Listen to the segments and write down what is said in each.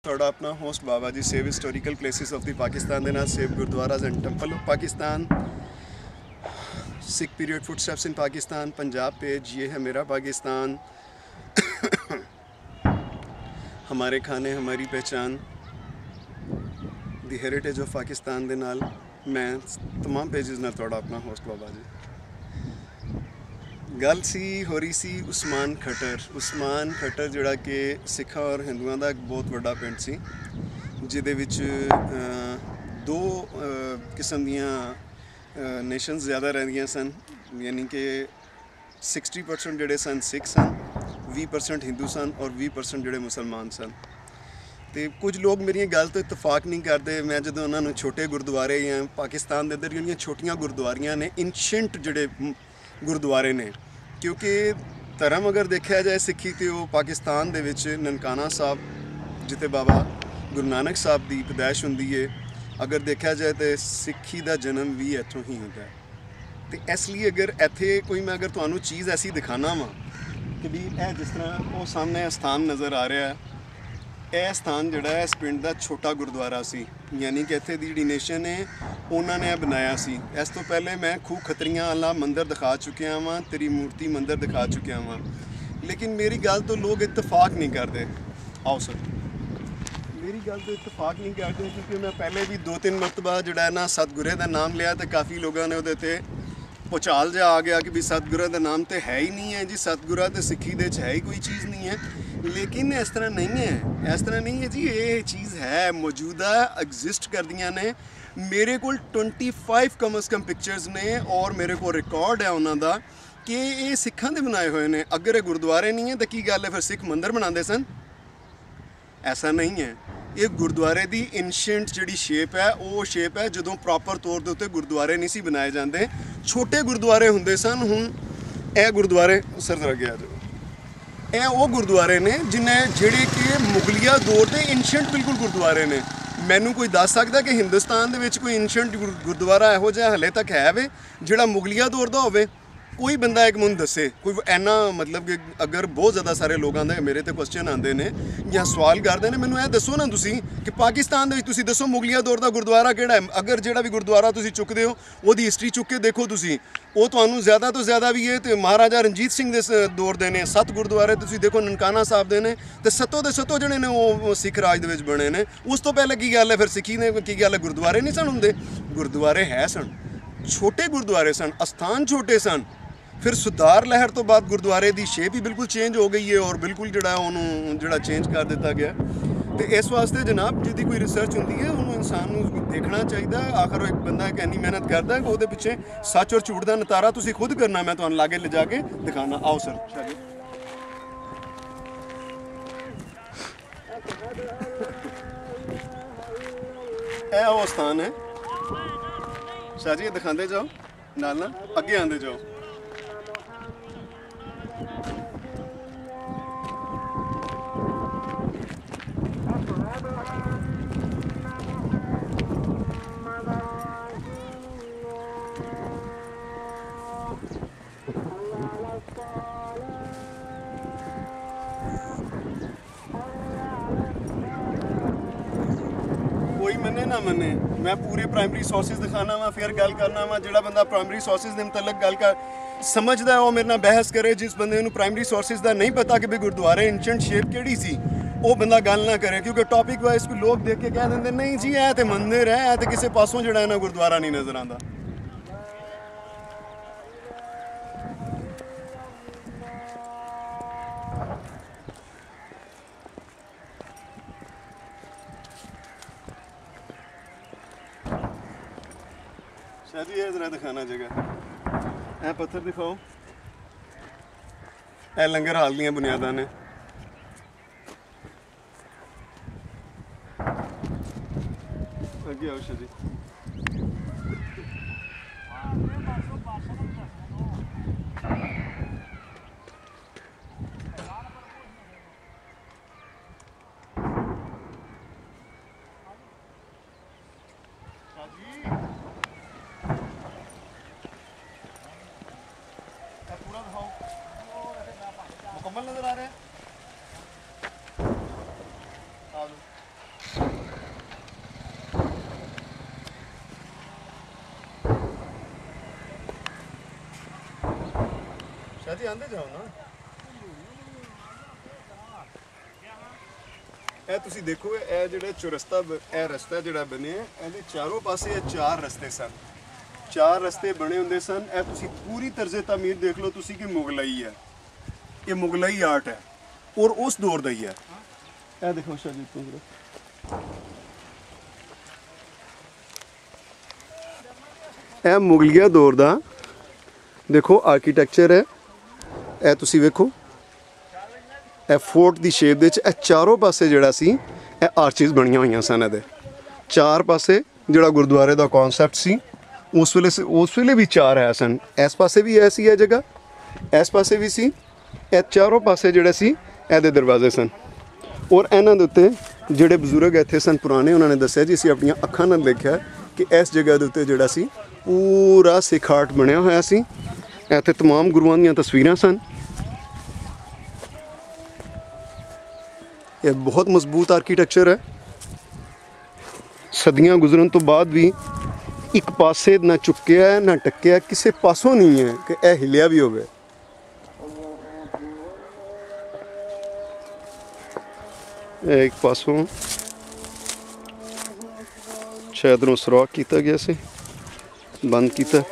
ਤੁਹਾਡਾ ਆਪਣਾ host Baba ji save historical places of the Pakistan ਦੇ ਨਾਲ save gurdwaras and temple of Pakistan, Sikh period footsteps in Pakistan, Punjab page, ये है मेरा पाकिस्तान, हमारे खाने हमारी पहचान, द हेरिटेज ऑफ पाकिस्तान ਦੇ ਨਾਲ मैं तमाम पेजेस ਨਾਲ ਤੁਹਾਡਾ ਆਪਣਾ ਹੋਸਟ बाबा जी। गल सी हो रही सी उस्मान खट्टर जोड़ा कि सिखा और हिंदुओं का एक बहुत बड़ा पिंड सी, जिहदे विच दो किस्म दियां नेशनस ज़्यादा रहिंदियां सन, यानी कि 60% जोड़े सन सिख सन, 20% हिंदू सन और 20% जोड़े मुसलमान सन। तो कुछ लोग मेरी गल तो इतफाक नहीं करते। मैं जो उन्होंने छोटे गुरुद्वारे या पाकिस्तान के अंदर जो छोटियां गुरुद्वारियां ने, एंशेंट जोड़े गुरुद्वारे ने, क्योंकि धर्म अगर देखा जाए सिक्खी तो वो पाकिस्तान दे विच ननकाना साहब जिते बाबा गुरु नानक साहब की पैदाइश होंदी है, अगर देखा जाए तो सिक्खी का जन्म भी इत्थों ही होता है। तो इसलिए अगर इत्थे कोई मैं अगर तुहानू चीज़ ऐसी दिखाना वा कि भी यह जिस तरह वो सामने स्थान नज़र आ रहा है, यह स्थान जोड़ा है इस पिंड का छोटा गुरुद्वारा सी, यानी कि इत्थे दी जिहड़ी नेशन है उन्होंने बनाया सी। इस तो पहले मैं खूह खतरियां वाला मंदिर दिखा चुकिया वा, तेरी मूर्ति मंदिर दिखा चुकिया वा, लेकिन मेरी गल तो लोग इतफाक नहीं करते। आओ सर, मेरी गल तो इतफाक नहीं करते, क्योंकि मैं पहले भी 2-3 मरतबा जोड़ा है ना सतगुरे का नाम लिया तो काफ़ी लोगों ने वो भुचाल जा आ गया कि भी सतगुरा का नाम तो है ही नहीं है जी, सतगुरा तो सिक्खी दे है ही कोई चीज़ नहीं है। लेकिन इस तरह नहीं है, इस तरह नहीं है जी, ये चीज़ है, मौजूदा एग्जिस्ट कर दियाँ ने। मेरे को 25 कम अज़ कम पिक्चर्स ने और मेरे को रिकॉर्ड है उन्हों का कि ये सिखां दे बनाए हुए हैं। अगर ये गुरुद्वारे नहीं है तो की गल है फिर सिख मंदिर बनाते सन? ऐसा नहीं है। ये गुरुद्वारे की एंशेंट जिहड़ी शेप है वो शेप है जदों प्रॉपर तौर के उत्ते गुरुद्वारे नहीं सी बनाए जाते, छोटे गुरुद्वारे हुंदे सन। हुण यह गुरुद्वारे सर तरह गया जो ਇਹ ਉਹ ਗੁਰਦੁਆਰੇ ਨੇ ਜਿਹੜੇ ਕਿ ਮੁਗਲਿਆ ਦੌਰ ਦੇ ਐਂਸ਼ੀਐਂਟ ਬਿਲਕੁਲ ਗੁਰਦੁਆਰੇ ਨੇ। ਮੈਨੂੰ ਕੋਈ ਦੱਸ ਸਕਦਾ ਕਿ ਹਿੰਦੁਸਤਾਨ ਦੇ ਵਿੱਚ ਕੋਈ ਐਂਸ਼ੀਐਂਟ ਗੁਰਦੁਆਰਾ ਇਹੋ ਜਿਹਾ ਹਲੇ ਤੱਕ ਹੈ ਵੇ ਜਿਹੜਾ ਮੁਗਲਿਆ ਦੌਰ ਦਾ ਹੋਵੇ? कोई बंदा एक मुझे दसे कोई ऐना, मतलब कि अगर बहुत ज़्यादा सारे लोगों के मेरे तो क्वेश्चन आते हैं या सवाल करते हैं, मैंने दसो ना तुसी कि पाकिस्तान तुसी दसो मुगलिया दौर का गुरुद्वारा किहड़ा है? अगर जिहड़ा भी गुरुद्वारा तुसी चुकते हो वो हिस्टरी चुक के देखो तुसी, वो तुहानू ज़्यादा तो ज़्यादा भी है तो महाराजा रणजीत सिंह के दौर के ने 7 गुरुद्वारे तुसी देखो ननकाना साहब के ने, तो सत्तों के सत्तों जिहड़े ने वो सिख राज दे विच बने ने। उस तो पहले की गल है फिर सिक्खी ने की गल है? गुरुद्वारे नहीं सन हुंदे? गुरुद्वारे है सन, छोटे गुरुद्वारे सन, अस्थान छोटे सन। फिर सुधार लहर तो बाद गुरुद्वारे की शेप ही बिल्कुल चेंज हो गई है और बिल्कुल जोड़ा उन्होंने जोड़ा चेंज कर दिता गया। तो इस वास्ते जनाब जिहदी कोई रिसर्च होंदी है उन्होंने इंसान को देखना चाहिए। आखिर एक बंदा एक इन्नी मेहनत करता है कि वो पिछे सच और झूठ का नतारा तुसीं खुद करना, मैं तुहानूं लागे ले जाके दिखाना। आओ सर, यह वो स्थान है शाह जी, दिखाते जाओ नाल ना अगे आते जाओ। कोई मने ना मने, मैं पूरे प्राइमरी सोर्सेज दिखाना वा, फिर गल करना वा। जिहड़ा बंदा प्राइमरी सोर्सेज के मतलब गल कर समझदा है वो मेरे नाल बहस करे। जिस बंदे नूं प्राइमरी सोर्सेज का नहीं पता कि भी गुरुद्वारे एंशेंट शेप किहड़ी सी, वो बंदा गल ना करे, क्योंकि टॉपिक वाइज कोई लोग देख के कह देंगे नहीं जी यह तो मंदिर है, तो किसी पासों जिहड़ा है ना गुरुद्वारा नहीं नज़र आता। शाह जी ये जरा दिखाना जगह, यह पत्थर दिखाओ, यह लंगर हाल दी बुनियादा ने। अगे आओ शाह जी। मुकम्मल नजर आ रहा है? जी आंदे जाओ ना। ਇਹ ਤੁਸੀਂ ਦੇਖੋ ਇਹ ਜਿਹੜੇ ਚੁਰਸਤਾ ਇਹ ਰਸਤਾ ਜਿਹੜਾ ਬਣਿਆ ਇਹਦੇ ਚਾਰੋਂ ਪਾਸੇ ਇਹ 4 ਰਸਤੇ ਸਨ। 4 ਰਸਤੇ ਬਣੇ ਹੁੰਦੇ ਸਨ। ਇਹ ਤੁਸੀਂ ਪੂਰੀ ਤਰਜ਼ੇ ਤਾਮੀਰ ਦੇਖ ਲਓ ਤੁਸੀਂ ਕਿ ਮੁਗਲਈ ਹੈ। ਇਹ ਮੁਗਲਈ ਆਰਟ ਹੈ ਔਰ ਉਸ ਦੌਰ ਦਾ ਹੀ ਹੈ। ਇਹ ਦੇਖੋ ਸ਼ਾਜੀ ਤੁਸੀਂ ਇਹ ਮੁਗਲਿਆ ਦੌਰ ਦਾ ਦੇਖੋ ਆਰਕੀਟੈਕਚਰ ਹੈ। ਇਹ ਤੁਸੀਂ ਵੇਖੋ ਇਹ ਫੋਰਟ ਦੀ ਸ਼ੇਪ ਦੇ ਵਿੱਚ ਇਹ ਚਾਰੋਂ ਪਾਸੇ ਜਿਹੜਾ ਸੀ ਇਹ ਆਰਚਿਸ ਬਣੀਆਂ ਹੋਈਆਂ ਸਨ। ਇਹਦੇ 4 ਪਾਸੇ ਜਿਹੜਾ ਗੁਰਦੁਆਰੇ ਦਾ ਕਨਸੈਪਟ ਸੀ ਉਸ ਵੇਲੇ ਵੀ 4 ਹੈ ਸਨ। ਇਸ ਪਾਸੇ ਵੀ ਐਸੀ ਹੈ ਜਗ੍ਹਾ, ਇਸ ਪਾਸੇ ਵੀ ਸੀ। ਇਹ ਚਾਰੋਂ ਪਾਸੇ ਜਿਹੜੇ ਸੀ ਇਹਦੇ ਦਰਵਾਜ਼ੇ ਸਨ ਔਰ ਇਹਨਾਂ ਦੇ ਉੱਤੇ ਜਿਹੜੇ ਬਜ਼ੁਰਗ ਇੱਥੇ ਸਨ ਪੁਰਾਣੇ ਉਹਨਾਂ ਨੇ ਦੱਸਿਆ ਜੀ ਅਸੀਂ ਆਪਣੀਆਂ ਅੱਖਾਂ ਨਾਲ ਦੇਖਿਆ ਕਿ ਇਸ ਜਗ੍ਹਾ ਦੇ ਉੱਤੇ ਜਿਹੜਾ ਸੀ ਪੂਰਾ ਸਿੱਖ ਆਰਟ ਬਣਿਆ ਹੋਇਆ ਸੀ। ਇੱਥੇ तमाम ਗੁਰੂਆਂ ਦੀਆਂ ਤਸਵੀਰਾਂ ਸਨ। ਇਹ ਬਹੁਤ ਮਜ਼ਬੂਤ ਆਰਕੀਟੈਕਚਰ ਹੈ। ਸਦੀਆਂ ਗੁਜ਼ਰਨ ਤੋਂ ਬਾਅਦ ਵੀ ਇੱਕ ਪਾਸੇ ਨਾ ਝੁਕਿਆ ਨਾ ਟੱਕਿਆ, ਕਿਸੇ ਪਾਸੋਂ ਨਹੀਂ ਹੈ ਕਿ ਇਹ ਹਿਲਿਆ ਵੀ ਹੋਵੇ। ਇਹ ਇੱਕ ਪਾਸੋਂ ਸ਼ਾਇਦ ਨੂੰ ਸੁਰਾਖ ਕੀਤਾ ਗਿਆ ਸੀ, ਬੰਦ ਕੀਤਾ।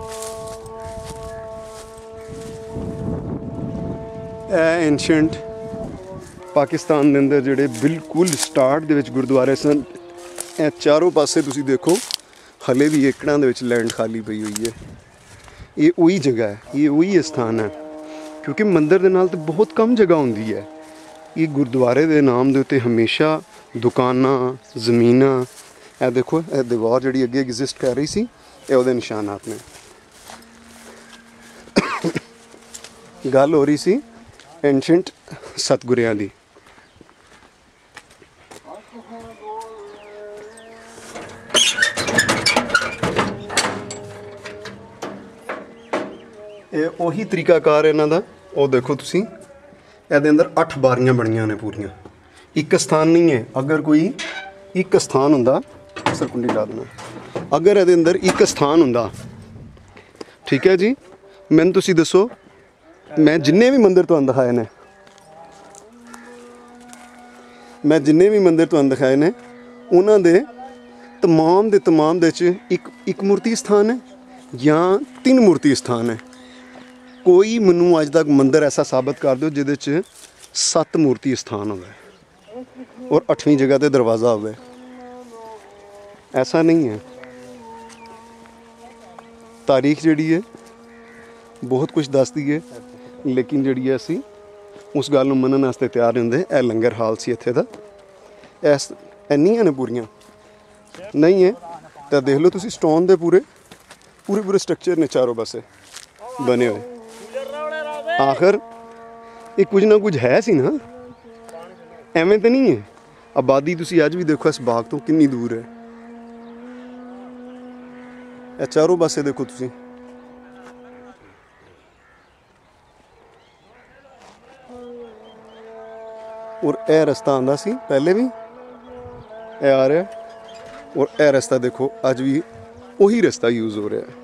ਇਹ ਐਂਸ਼ੀਐਂਟ ਪਾਕਿस्तान ਦੇ ਅੰਦਰ ਜਿਹੜੇ ਬਿਲਕੁਲ ਸਟਾਰਟ ਦੇ ਵਿੱਚ ਗੁਰਦੁਆਰੇ ਸਨ ਇਹ ਚਾਰੋਂ ਪਾਸੇ ਤੁਸੀਂ ਦੇਖੋ ਹਲੇ ਵੀ ਏਕੜਾਂ ਦੇ ਵਿੱਚ ਲੈਂਡ ਖਾਲੀ ਪਈ ਹੋਈ ਹੈ। ਇਹ ਉਹੀ ਜਗ੍ਹਾ ਹੈ, ਇਹ ਉਹੀ ਸਥਾਨ ਹੈ ਕਿਉਂਕਿ ਮੰਦਿਰ ਦੇ ਨਾਲ ਤਾਂ ਬਹੁਤ ਕਮ ਜਗ੍ਹਾ ਹੁੰਦੀ ਹੈ। ਇਹ ਗੁਰਦੁਆਰੇ ਦੇ ਨਾਮ ਦੇ ਉੱਤੇ ਹਮੇਸ਼ਾ ਦੁਕਾਨਾਂ ਜ਼ਮੀਨਾਂ ਇਹ ਦੇਖੋ ਇਹ ਦੀਵਾਰ ਜਿਹੜੀ ਅੱਗੇ ਐਗਜ਼ਿਸਟ ਕਰ ਰਹੀ ਸੀ ਇਹ ਉਹਦੇ ਨਿਸ਼ਾਨਾਤ ਨੇ। ਗੱਲ ਹੋ ਰਹੀ ਸੀ ਐਂਸ਼ੀਐਂਟ ਸਤਿਗੁਰਿਆਂ ਦੀ। ਇਹ ਉਹੀ ਤਰੀਕਾਕਾਰ ਇਹਨਾਂ ਦਾ ਉਹ ਦੇਖੋ ਤੁਸੀਂ ਇਹਦੇ ਅੰਦਰ 8 ਬਾਰੀਆਂ ਬਣੀਆਂ ਨੇ ਪੂਰੀਆਂ। ਇੱਕ ਸਥਾਨ ਨਹੀਂ ਹੈ। ਅਗਰ ਕੋਈ ਇੱਕ ਸਥਾਨ ਹੁੰਦਾ ਸਰਕੁੰਡੀ ਲਾ ਦੇਣਾ, ਅਗਰ ਇਹਦੇ ਅੰਦਰ ਇੱਕ ਸਥਾਨ ਹੁੰਦਾ ਠੀਕ ਹੈ ਜੀ, ਮੈਨੂੰ ਤੁਸੀਂ ਦੱਸੋ ਮੈਂ ਜਿੰਨੇ ਵੀ ਮੰਦਿਰ ਤੁਹਾਨੂੰ ਦਿਖਾਏ ਨੇ ਉਹਨਾਂ ਦੇ ਤਮਾਮ ਦੇ ਵਿੱਚ ਇੱਕ ਮੂਰਤੀ ਸਥਾਨ ਹੈ ਜਾਂ 3 ਮੂਰਤੀ ਸਥਾਨ ਹੈ। ਕੋਈ ਮੈਨੂੰ ਅੱਜ ਤੱਕ ਮੰਦਿਰ ਐਸਾ ਸਾਬਤ ਕਰ ਦਿਓ ਜਿਹਦੇ 'ਚ 7 ਮੂਰਤੀ ਸਥਾਨ ਹੋਵੇ ਔਰ 8ਵੀਂ ਜਗ੍ਹਾ ਤੇ ਦਰਵਾਜ਼ਾ ਹੋਵੇ। ਐਸਾ ਨਹੀਂ ਹੈ। ਤਾਰੀਖ ਜਿਹੜੀ ਹੈ ਬਹੁਤ ਕੁਝ ਦੱਸਦੀ ਹੈ ਲੇਕਿਨ ਜਿਹੜੀ ਹੈ ਅਸੀਂ ਉਸ ਗੱਲ ਨੂੰ ਮੰਨਣ ਵਾਸਤੇ ਤਿਆਰ ਨਹੀਂ ਹੁੰਦੇ। ਇਹ ਲੰਗਰ ਹਾਲ ਸੀ ਇੱਥੇ ਦਾ। ਐਸ ਇੰਨੀਆਂ ਨੇ ਪੂਰੀਆਂ ਨਹੀਂ ਹੈ ਤਾਂ ਦੇਖ ਲਓ ਤੁਸੀਂ ਸਟੋਨ ਦੇ ਪੂਰੇ ਸਟਰਕਚਰ ਨੇ ਚਾਰੋਂ ਪਾਸੇ ਬਣੇ ਹੋਏ। ਆਖਰ ਇਹ ਕੁਝ ਨਾ ਕੁਝ ਹੈ ਸੀ ਨਾ, ਐਵੇਂ ਤਾਂ ਨਹੀਂ ਹੈ। ਆਬਾਦੀ ਤੁਸੀਂ ਅੱਜ ਵੀ ਦੇਖੋ ਇਸ ਬਾਗ ਤੋਂ ਕਿੰਨੀ ਦੂਰ ਹੈ। ਇਹ ਚਾਰੋਂ ਪਾਸੇ ਦੇਖੋ ਤੁਸੀਂ ਔਰ ਇਹ ਰਸਤਾ ਆਉਂਦਾ ਸੀ ਪਹਿਲੇ ਵੀ ਇਹ ਆ ਰਿਹਾ ਔਰ ਇਹ ਰਸਤਾ ਦੇਖੋ ਅੱਜ ਵੀ ਉਹੀ ਰਸਤਾ ਯੂਜ਼ ਹੋ ਰਿਹਾ ਹੈ।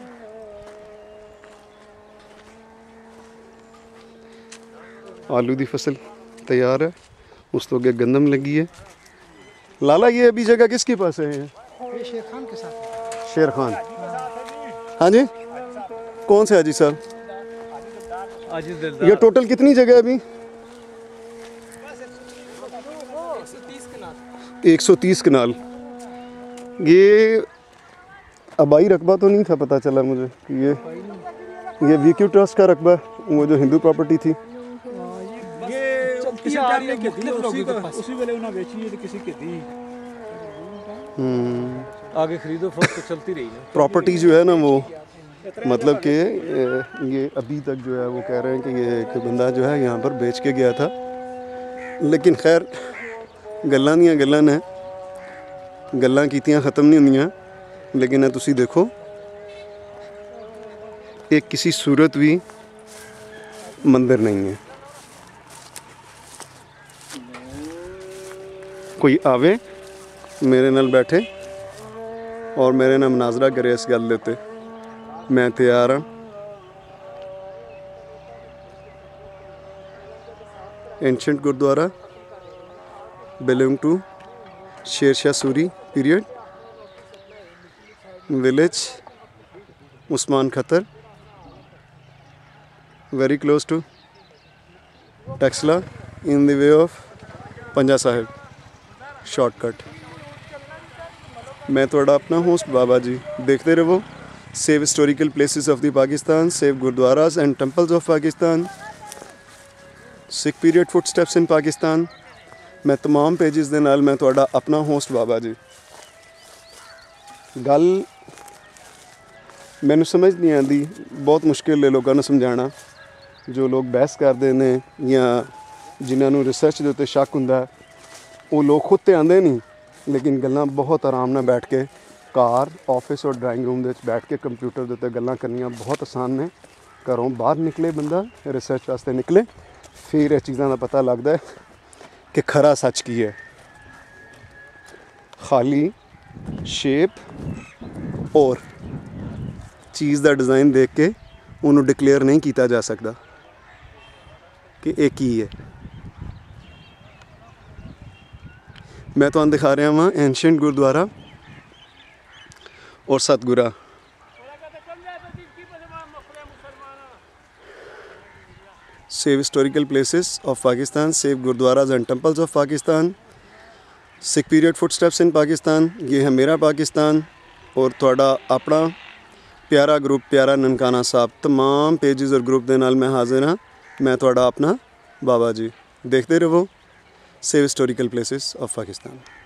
आलू की फसल तैयार है, उस तो आगे गंदम लगी है। लाला ये अभी जगह किसके पास है? ये शेर खान के साथ है। शेर खान, हाँ जी। कौन से हाजी साहब? ये टोटल कितनी जगह है अभी? 130 कनाल। ये आबाई रकबा तो नहीं था, पता चला मुझे कि ये वीक्यू ट्रस्ट का रकबा, वो जो हिंदू प्रॉपर्टी थी। आगे खरीदो फरोख्त तो चलती रही है। प्रॉपर्टी जो है ना वो मतलब कि ये अभी तक जो है वो कह रहे हैं कि ये एक बंदा जो है यहाँ पर बेच के गया था, लेकिन खैर गल्लां दियां गल्लां ने, गल्लां कीतियां ख़त्म नहीं होंदियां। लेकिन तुसी देखो ये किसी सूरत भी मंदिर नहीं है। कोई आवे मेरे नाल बैठे और मेरे नाल मुनाजरा करे इस गल दे उत्ते, मैं तैयार हाँ। ancient Gurdwara belong to Sher Shah Suri period. Village Usman Khattar, very close to Taxilla in the way of Panja Sahib. Shortcut. मैं ਤੁਹਾਡਾ अपना होस्ट बाबा जी. देखते रहो. Save historical places of the Pakistan, save Gurdwaras and temples of Pakistan, Sikh period footsteps in Pakistan. मैं तमाम pages ਦੇ ਨਾਲ मैं ਤੁਹਾਡਾ अपना होस्ट बाबा जी. ਗੱਲ ਮੈਨੂੰ ਸਮਝ ਨਹੀਂ ਆਉਂਦੀ, ਬਹੁਤ ਮੁਸ਼ਕਿਲ ਹੈ ਲੋਕਾਂ ਨੂੰ ਸਮਝਾਉਣਾ. ਜੋ ਲੋਕ ਬਹਿਸ ਕਰਦੇ ਨੇ ਜਾਂ ਜਿਨ੍ਹਾਂ ਨੂੰ ਰਿਸਰਚ ਦੇ ਉੱਤੇ ਸ਼ੱਕ ਹੁੰਦਾ, ਉਹ ਲੋਕ ਖੁਦ ਤੇ ਆਉਂਦੇ ਨਹੀਂ, ਲੇਕਿਨ ਗੱਲਾਂ ਬਹੁਤ ਆਰਾਮ ਨਾਲ ਬੈਠ ਕੇ ਕਾਰ, ਆਫਿਸ ਔਰ ਡਰਾਇੰਗ ਰੂਮ ਦੇ ਵਿੱਚ ਬੈਠ ਕੇ ਕੰਪਿਊਟਰ ਦੇ ਉੱਤੇ ਗੱਲਾਂ ਕਰਨੀਆਂ ਬਹੁਤ ਆਸਾਨ ਨੇ. ਘਰੋਂ ਬਾਹਰ ਨਿਕਲੇ ਬੰਦਾ, ਰਿਸਰਚ ਵਾਸਤੇ ਨਿਕਲੇ, ਫਿਰ ਇਹ ਚੀਜ਼ਾਂ ਦਾ ਪਤਾ ਲੱਗਦਾ ਕਿ ਖਰਾ ਸੱਚ ਕੀ ਹੈ. ਖਾਲੀ ਸ਼ੇਪ ਔਰ ਚੀਜ਼ ਦਾ ਡਿਜ਼ਾਈਨ ਦੇਖ ਕੇ ਉਹਨੂੰ ਡਿਕਲੇਅਰ ਨਹੀਂ ਕੀਤਾ ਜਾ ਸਕਦਾ ਕਿ ਇਹ ਕੀ ਹੈ. मैं तो दिखा रहा वहाँ एंशियंट गुरुद्वारा और सतगुरा. Save historical places of Pakistan, save Gurdwaras and temples of Pakistan, Sikh period footsteps in Pakistan. ये है मेरा पाकिस्तान और थोड़ा अपना प्यारा ग्रुप प्यारा ननकाना साहब. तमाम पेजेस और ग्रुप के नाल मैं हाजिर हाँ. मैं थोड़ा अपना बाबा जी. देखते रहो. Save historical places of Pakistan.